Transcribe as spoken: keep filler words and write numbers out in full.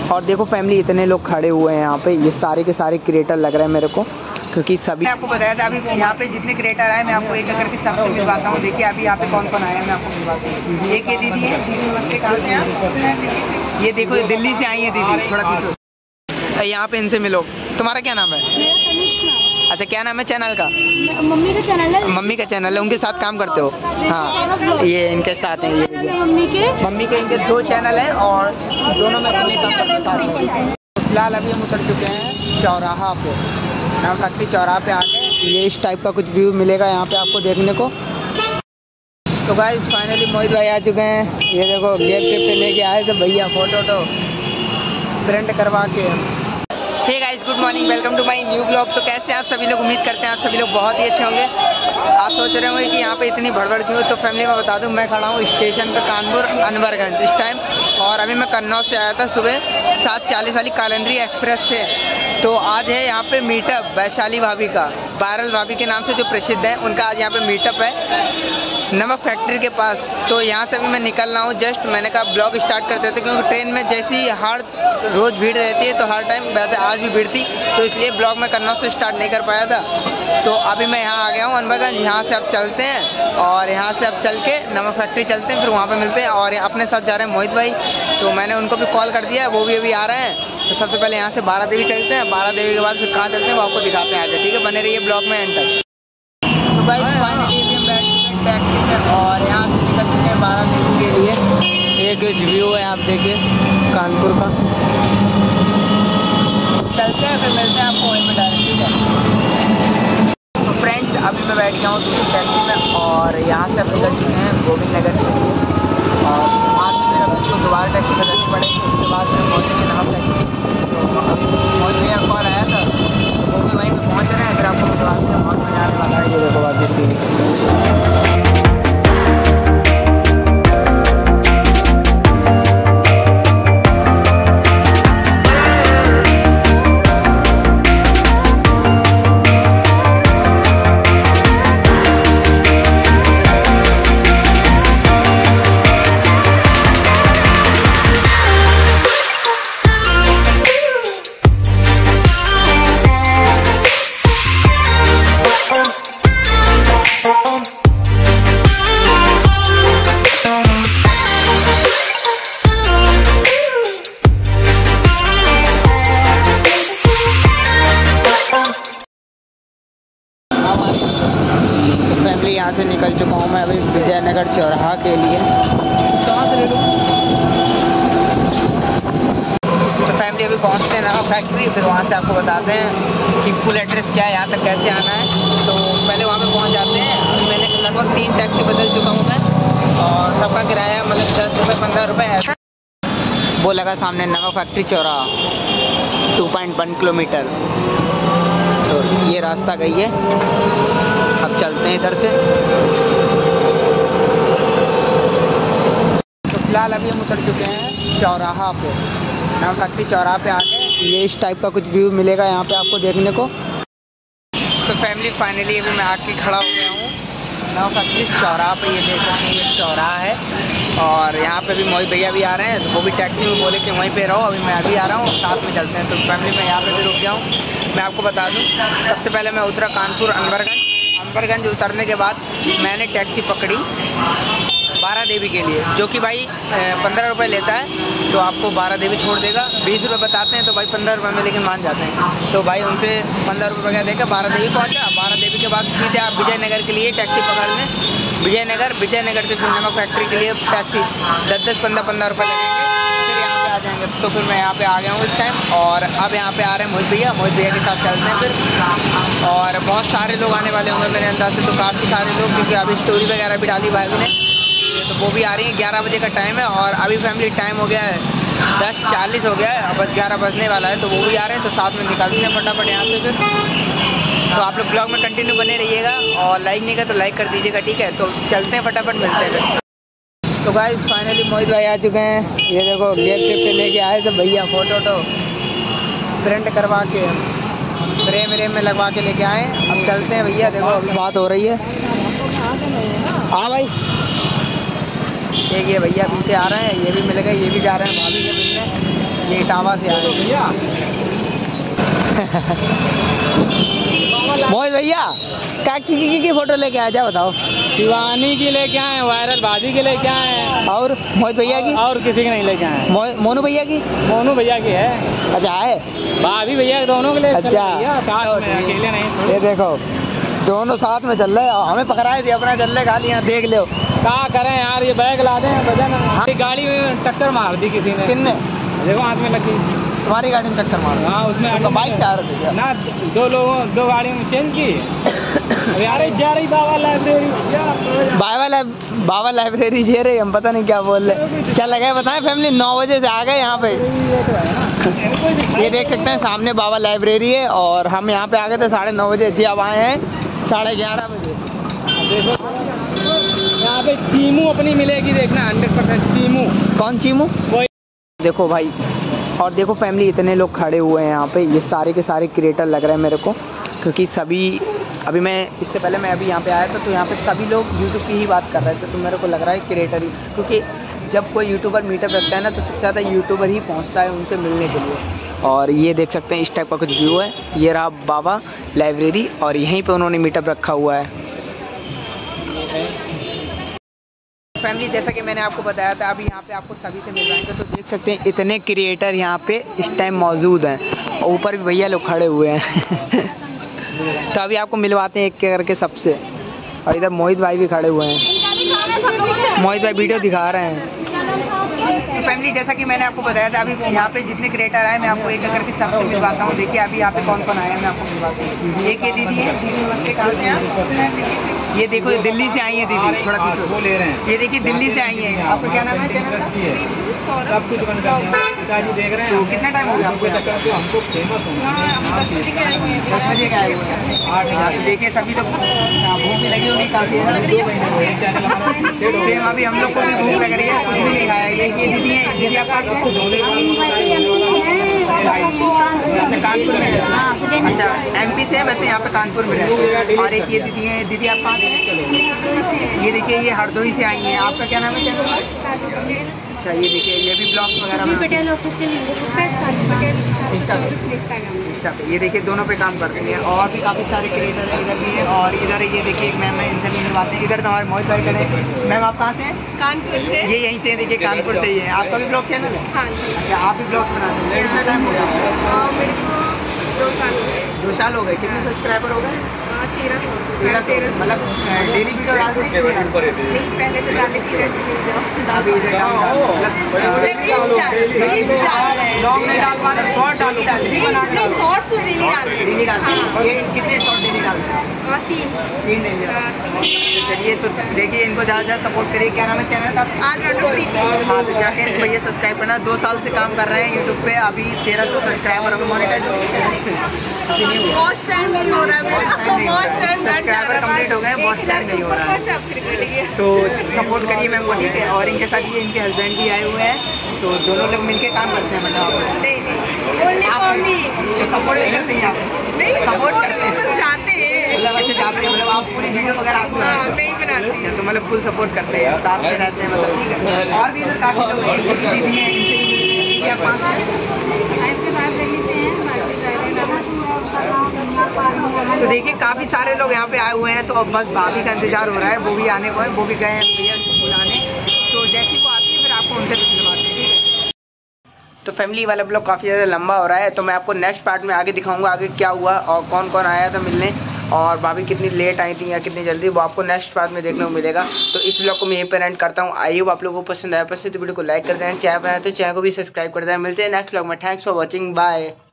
और देखो फैमिली इतने लोग खड़े हुए हैं यहाँ पे, ये सारे के सारे क्रिएटर लग रहे हैं मेरे को, क्योंकि सभी आपको बताया था अभी यहाँ पे जितने क्रिएटर आए मैं आपको एक करके सबसे मिलवाता हूँ। देखिए अभी यहाँ पे कौन कौन आया है मैं आपको मिलवाता हूँ। एक ये दीदी है, दीदी नमस्ते, कहाँ से हैं? ये देखो दिल्ली से आई है दीदी, थोड़ा पीछे यहाँ पे इनसे मिलो। तुम्हारा क्या नाम है? अच्छा क्या नाम है चैनल का? मम्मी का चैनल है। मम्मी का चैनल है, उनके साथ काम करते हो? हाँ ये इनके साथ हैं, ये मम्मी के मम्मी के इनके दो चैनल हैं और दोनों में फिलहाल अभी हम उतर चुके हैं चौराहा पे, नवा फैक्ट्री चौराहा पे आके ये इस टाइप का कुछ व्यू मिलेगा यहाँ पे आपको देखने को। तो गाइस फाइनली मोहित भाई आ चुके हैं, ये देखो गिफ्ट गिफ्ट लेके आए थे भैया, फोटो तो प्रिंट करवा के। Hey guys good morning, welcome to my new blog. तो कैसे हैं आप सभी लोग? उम्मीद करते हैं आप सभी लोग बहुत ही अच्छे होंगे। आप सोच रहे होंगे कि यहाँ पे इतनी भड़बड़ क्यों? तो फैमिली में बता दूं, मैं खड़ा हूँ स्टेशन पे कानपुर अनवरगंज इस टाइम, और अभी मैं कन्नौज से आया था सुबह सात चालीस वाली कालंदरी एक्सप्रेस से। तो आज है यहाँ पे मीटअप वैशाली भाभी का, वायरल भाभी के नाम से जो प्रसिद्ध है, उनका आज यहाँ पे मीटअप है नमक फैक्ट्री के पास। तो यहाँ से भी मैं निकल रहा हूँ जस्ट, मैंने कहा ब्लॉग स्टार्ट करते थे क्योंकि ट्रेन में जैसी हर रोज़ भीड़ रहती है तो हर टाइम वैसे आज भी भीड़ थी, तो इसलिए ब्लॉग मैं कन्नौज से स्टार्ट नहीं कर पाया था। तो अभी मैं यहाँ आ गया हूँ अनवरगंज, यहाँ से अब चलते हैं और यहाँ से अब चल के नमक फैक्ट्री चलते हैं, फिर वहाँ पे मिलते हैं। और अपने साथ जा रहे हैं मोहित भाई, तो मैंने उनको भी कॉल कर दिया है, वो भी अभी आ रहे हैं। तो सबसे पहले यहाँ से बारा देवी चलते हैं, बारा देवी के बाद फिर कहाँ चलते हैं वो आपको दिखाते हैं आगे, ठीक है? बने रहिए ब्लॉग में एंड तक। तो भाई फाइनली हम बैठ चुके हैं टैक्सी में और यहाँ से निकल चुके हैं बारा देवी के लिए। एक व्यू है आप देखिए कानपुर का, चलते हैं फिर मिलते हैं आपको वहीं पर डायरेक्ट, ठीक है? तो फ्रेंड्स अभी मैं बैठ गया हूँ दूसरी टैक्सी में और यहाँ से अब निकल चुके हैं गोविंद नगर के लिए, और वहाँ से फिर अब इसको दोबारा टैक्सी बदलनी पड़ेगी, उसके बाद फिर पहुँचेंगे नमक फैक्ट्री। तो अभी पहुँच गया, कॉल आया था तो वो भी वहीं पर पहुँच रहे हैं, फिर आपको बताते हैं बहुत मजा आने वाला है। ये देखो बात सीधी फैमिली। यहाँ से निकल चुका हूँ मैं अभी विजयनगर चौराहा के लिए। कहाँ से ले लूँ? तो फैमिली अभी पहुँचते हैं नमक फैक्ट्री, फिर वहाँ से आपको बताते हैं कि फुल एड्रेस क्या है, यहाँ तक कैसे आना है। तो पहले वहाँ पे पहुँच जाते हैं। अभी मैंने लगभग तीन टैक्सी बदल चुका हूँ मैं, और सबका किराया मतलब दस रुपये पंद्रह रुपये है। वो लगा सामने नमक फैक्ट्री चौराहा, टू पॉइंट वन किलोमीटर। तो ये रास्ता गई है, अब चलते हैं इधर से। तो फिलहाल अभी हम उतर चुके हैं चौराहा पे, नमक फैक्ट्री चौराहा पे आके ये इस टाइप का कुछ व्यू मिलेगा यहाँ पे आपको देखने को। तो फैमिली फाइनली अभी मैं आके खड़ा हो गया हूँ नमक फैक्ट्री चौराहा पे। ये देख सकते हैं ये चौराहा है, और यहाँ पे भी मोहित भैया भी आ रहे हैं, तो वो भी टैक्सी में बोले कि वहीं पे रहो, अभी मैं अभी आ रहा हूँ, साथ में चलते हैं। तो फैमिली मैं यहाँ पे भी रुक गया हूँ। मैं आपको बता दूँ, सबसे पहले मैं उतरा कानपुर अनवरगंज। अनवरगंज उतरने के बाद मैंने टैक्सी पकड़ी बारा देवी के लिए, जो कि भाई पंद्रह रुपये लेता है, तो आपको बारा देवी छोड़ देगा। बीस रुपये बताते हैं तो भाई पंद्रह रुपये में लेकिन मान जाते हैं। तो भाई उनसे पंद्रह रुपये का देकर बारा देवी पहुँचा। बारा देवी के बाद सीधे आप विजयनगर के लिए टैक्सी पकड़ लें, विजयनगर विजयनगर से फिर नमक फैक्ट्री के लिए टैक्सी दस दस पंद्रह पंद्रह रुपये लगेंगे, फिर यहाँ पे आ जाएंगे। तो फिर मैं यहाँ पे आ गया हूँ इस टाइम, और अब यहाँ पे आ रहे हैं मोहित भैया। मोहित भैया के साथ चलते हैं फिर, और बहुत सारे लोग आने वाले होंगे मेरे अंदाज से, तो काफ़ी सारे लोग, क्योंकि अभी स्टोरी वगैरह भी डाली भाई ने, तो वो भी आ रही है। ग्यारह बजे का टाइम है और अभी फैमिली टाइम हो गया है दस चालीस हो गया है, बस ग्यारह बजने वाला है, तो वो भी आ रहे हैं। तो साथ में निकालते हैं फटाफट यहाँ से फिर। तो आप लोग ब्लॉग में कंटिन्यू बने रहिएगा, और लाइक नहीं कर तो लाइक कर दीजिएगा, ठीक है? तो चलते हैं फटाफट, मिलते हैं। तो गाइस फाइनली मोहित भाई आ चुके हैं, ये देखो गिफ्ट गिफ्ट लेके आए थे भैया, फोटो तो प्रिंट करवा के फ्रेम व्रेम में लगवा के लेके आए। अब चलते हैं भैया, देखो अभी बात हो रही है। हाँ भाई, एक ये भैया पीछे आ रहे हैं, ये भी मिल गए, ये भी जा रहे हैं भाभी के मिलने। ये इटावा से आए भैया। मोहित भैया क्या की, की, की फोटो लेके आया, बताओ। शिवानी की लेके आए, वायरल बाजी की लेके आए, और मोहित भैया की और किसी की नहीं लेके आए। मोनू भैया की मोनू भैया की है। अच्छा है, भाभी भैया दोनों के लिए। अच्छा अकेले नहीं। ये देखो दोनों साथ में चल रहे, हमें पकड़ाए थे अपना चल रहे खाली, यहाँ देख लो। क्या करें यार, ये बैग ला दें वजन। हाँ। गाड़ी में टक्कर मार दी किसी ने। किसने? देखो हाथ में लगी। तुम्हारी गाड़ी में टक्कर मार? हाँ उसमें तो बाइक चार भैया ना, दो लोगों दो गाड़ी में चेंज की। यार जा रही बाबा लाइब्रेरी, बाबा बाबा लाइब्रेरी जे रही, हम पता नहीं क्या बोल रहे। क्या लगा बताएं फैमिली, नौ बजे से आ गए यहाँ पे। ये देख सकते हैं सामने बाबा लाइब्रेरी है, और हम यहाँ पे आ गए थे साढ़े नौ बजे, जी अब आए हैं साढ़े ग्यारह बजे। यहाँ पे चीमू अपनी मिलेगी, देखना हंड्रेड परसेंट चीमू। कौन चीमू? देखो भाई, और देखो फैमिली इतने लोग खड़े हुए हैं यहाँ पे, ये सारे के सारे क्रिएटर लग रहे हैं मेरे को, क्योंकि सभी अभी मैं इससे पहले मैं अभी यहाँ पे आया था तो यहाँ पे सभी लोग यूट्यूब की ही बात कर रहे थे, तो मेरे को लग रहा है क्रिएटर ही, क्योंकि जब कोई यूट्यूबर मीटअप रखता है ना तो सबसे ज़्यादा यूट्यूबर ही पहुँचता है उनसे मिलने के लिए। और ये देख सकते हैं इस टाइप का कुछ व्यू है, ये रहा बाबा लाइब्रेरी, और यहीं पर उन्होंने मीटअप रखा हुआ है। फैमिली जैसा कि मैंने आपको बताया था, अभी यहाँ पे आपको सभी से मिल जाएंगे, तो देख सकते हैं इतने क्रिएटर यहाँ पे इस टाइम मौजूद हैं, और ऊपर भी भैया लोग खड़े हुए हैं। तो अभी आपको मिलवाते हैं एक एक करके सबसे, और इधर मोहित भाई भी खड़े हुए हैं, मोहित भाई वीडियो दिखा रहे हैं। तो फैमिली जैसा कि मैंने आपको बताया था, अभी यहाँ पे जितने क्रिएटर आए मैं आपको एक एक करके सबसे मिलवाता हूँ। देखिए अभी यहाँ पे कौन कौन आया है मैं आपको मिलवाता हूँ। एक ये दीदी है, दीदी कहाँ से हैं? ये देखो ये दिल्ली से आई है दीदी, थोड़ा पीछे वो ले रहे हैं। ये देखिए दिल्ली से आई है, आपका क्या नाम है? तो कितना टाइम हो गया आपको? हमको फेमस दस बजे का आए हुए हैं। देखिए सभी लोग भूख लगी होगी काफ़ी, सेम अभी हम लोग को भी भूख लग रही है, कुछ भी नहीं खाया। ये दीदी है, दीदी आप कानपुर में? अच्छा एमपी से, वैसे यहाँ पे कानपुर में रहते हैं। और एक ये दीदी है, दीदी आप कहाँ से? ये देखिए ये हरदोई से आई हैं, आपका क्या नाम है? अच्छा ये देखिए ये भी ब्लॉग्स वगैरह पटेल ऑफिशियल इंस्टा पे, ये देखिए दोनों पे काम करती हैं। और भी काफ़ी सारे क्रिएटर हैं इधर भी हैं, और इधर ये देखिए एक मैम है, इनसे भी मिलवाते हैं। इधर तो हमारे मोहित भाई खड़े हैं। मैम आप कहाँ से हैं? कानपुर से। ये यहीं से देखिए कानपुर से ही है। आपका भी ब्लॉग चैनल है? हाँ जी। अच्छा आप भी ब्लॉग बनाते हैं? कितना टाइम हो गया? मेरे को दो साल हो गए। दो साल हो गए। कितने सब्सक्राइबर हो गए? तेरह सौ। तेरह सौ मतलब डेली वीडियो डालते हैं? पहले से डालने की अभी इधर लॉन्ग नहीं डाल पा रहे, शॉर्ट डाल डाल शॉर्ट तो डेली डेली डालते हैं। ये कितने शॉर्ट डेली डालते हैं? तीन तीन डेली। चलिए तो देखिए इनको ज़्यादा ज़्यादा सपोर्ट करिए। क्या नाम है चैनल का? हाँ तो जाके इनको भैया सब्सक्राइब करना। दो साल से काम कर रहे हैं यूट्यूब पे, अभी तेरह सौ सब्सक्राइबर अभी मोनेटाइज सब्सक्राइबर कंप्लीट हो गए, बहुत टाइम नहीं हो रहा है। तो सपोर्ट करिए मैम को, ठीक है। और इनके साथ ये इनके हस्बैंड भी आए हुए हैं, तो दोनों लोग मिलके काम करते हैं। मतलब सपोर्ट नहीं करते हैं, आप सपोर्ट करते हैं, मतलब अच्छे जाते हैं, मतलब आप पूरी वीडियो वगैरह आपको बनाते हैं, तो मतलब फुल सपोर्ट करते हैं, साथ में रहते हैं, मतलब ठीक है। और भी इधर काफ़ी लोग हैं, दीदी हैं, इनसे आप तो देखिए काफ़ी सारे लोग यहाँ पे आए हुए हैं, तो अब बस भाभी का इंतजार हो रहा है, वो भी आने को है, वो भी गए हैं भैया बुलाने। तो जैसे वो आती है फिर आपको उनसे भी मिलवाते हैं, ठीक है। तो फैमिली वाला ब्लॉग काफ़ी ज़्यादा लंबा हो रहा है, तो मैं आपको नेक्स्ट पार्ट में आगे दिखाऊंगा आगे क्या हुआ और कौन कौन आया था मिलने, और भाभी कितनी लेट आई थी या कितनी जल्दी, वो आपको नेक्स्ट पार्ट में देखने को मिलेगा। तो इस ब्लॉग को मैं यहीं पर एंड करता हूँ। आई होप आप लोगों को पसंद आया, पसंद तो वीडियो को लाइक कर दें, चैनल पर आए तो चैनल को भी सब्सक्राइब कर दें। मिलते हैं नेक्स्ट ब्लॉग में। Thanks for watching, bye.